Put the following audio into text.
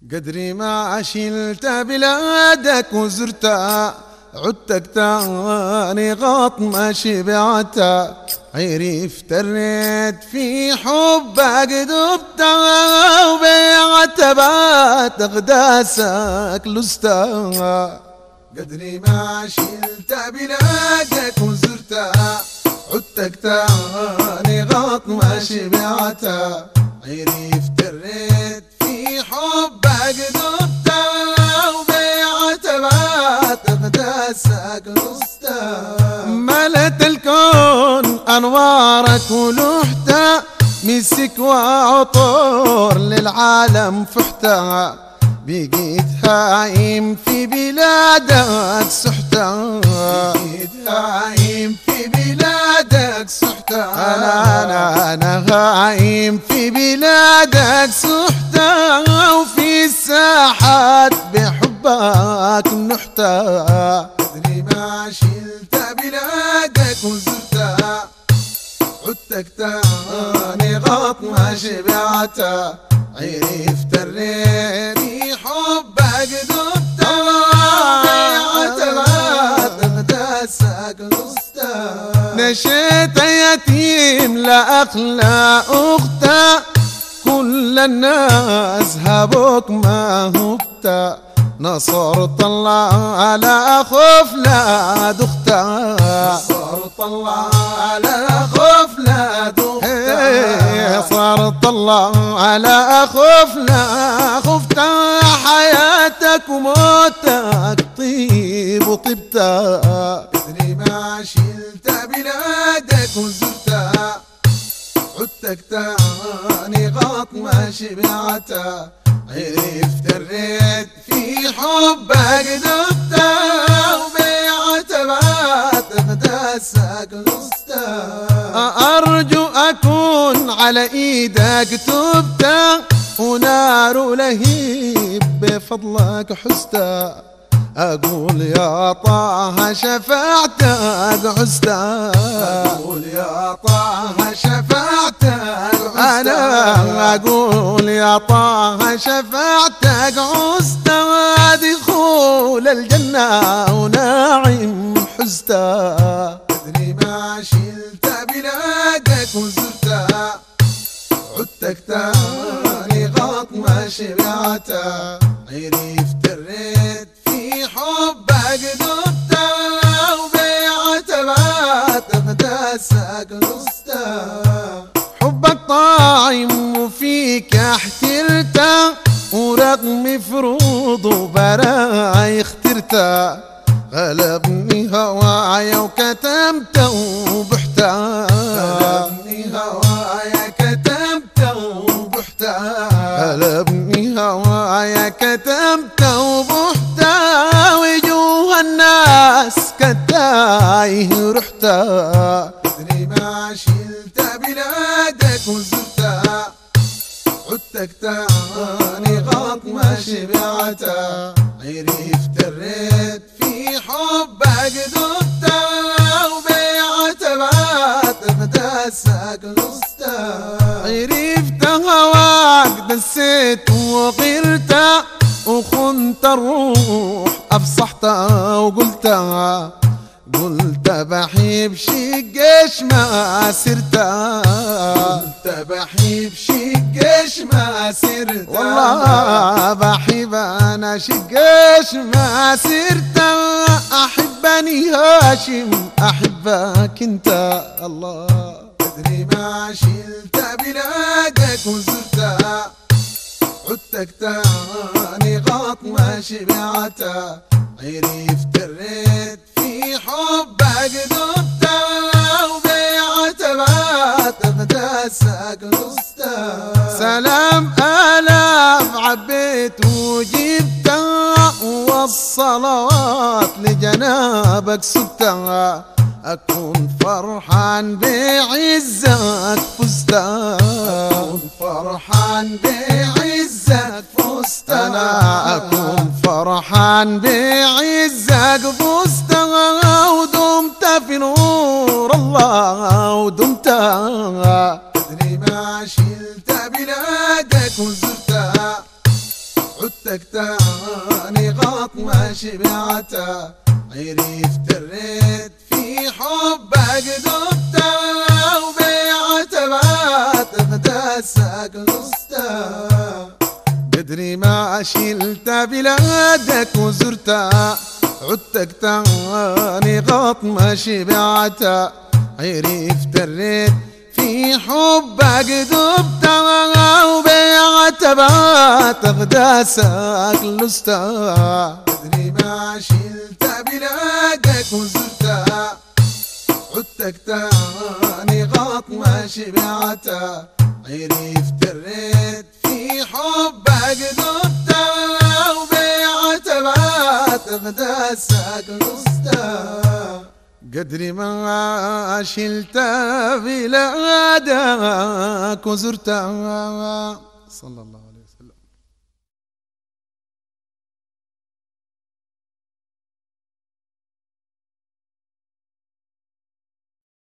قدري ما شلت بلادك وزرتها، عدتك تاني غاط ما شبعتها، عيري افتريت في حبك دبتها، وبيعت بات اقداسك لستها. قدري ما شلت بلادك وزرتها، عدتك تاني غاط ما شبعتها، عيري افتريت في حبك دبتها، وبيعت بات اقداسك لستها. ملت الكون انوارك ولوحتها، مسك وعطور للعالم فحتها، بقيت هايم في بلادك سحتها، بقيت هايم في بلادك سحتها. أنا هايم في بلادك سحتها، وفي الساحات بحبك نحتها. قدري ما شلت بلادك وزرتها، عدتك تاني غاط ما شبعتها، عيري افتريت في حبك دبتها، بيعت اقداسك لستها. نشيت يتيم لا اخلى اخته، كل الناس هبوك ما هبته، نصرت الله على خفلة دختها، نصرت الله على خفلة دختها، صارت الله على خفلة خفتها، حياتك وموتك طيب وطبتها. قدري ما شلت بلادك وزرتها، عدتك تاني غاط ما شبعتها، عيري افتريت في حبك دبتها، وبيعت بات اقداسك لستها. ارجو اكون على ايدك تبتها، ونار لهيب بفضلك حزتها، اقول يا طه شفاعتك عزتها، اقول يا طه شفاعتك عزتها، انا اقول يا طه شفاعتك عزتها، دخول الجنة ونعيم حزتها. قدري ما شلت بلادك وزرتها، عدتك تاني غاط ما شبعتها، عيري افتريت في حبك دبتها، وبيعت بات اقداسك لستها. حبك طاعم وفيك احترته، ورغم فروض وبراي اخترته، غلبني هوايا وكتمته وبحته، غلبني هوايا كتمته وبحته، غلبني هوايا كتمته وبحته، وجوه الناس كتايه رحته. قدري ما شلت بلادك وزرتها، عدتك تاني غاط ما شبعتها، عيري افتريت في حبك دبتها، وبيعت بات اقداسك لستها. عيري هواك دسيت وغيرتها، وخنت الروح افصحتها وقلتها، قلت بحيب شقش ما سرتها، قلت بحيب شقش ما سرتها، والله بحيب انا شقش ما سرتها، احبني هاشم احبك انت الله. قدري ما شلت بلادك وزرتها، عدتك تاني غاط ما شبعتها، عيري افتريت في حبك دبتها، وبيعت بات اقداسك لستها. سلام آلاف عبيت وجبتها، والصلوات لجنابك سبتها، أكون فرحان بعزك فزتها، أكون فرحان بعزك فزتها، أنا أكون فرحان بعزك فزتها، ودمت في نور الله ودمتها. قدري ما شلت بلادك وزرتها، عدت عدتك تاني غلط ما شبعته، عيري افتريت في حبك دبته، وبيعته بعتقد ساقلسته، قدري ما شلت بلادك وزرته، عدتك تاني غلط ما شبعته، عيري افتريت في حبك دبته، وبيعته بعتقد ساقلسته، قدري ما شلت بلادك وزرته، عدتك تاني غلط ما شبعته، عيري افتريت في حبك دبته، وبيعته بعتقد ساقلسته، قدري ما شلت بلادك وزرتها. صلى الله عليه وسلم.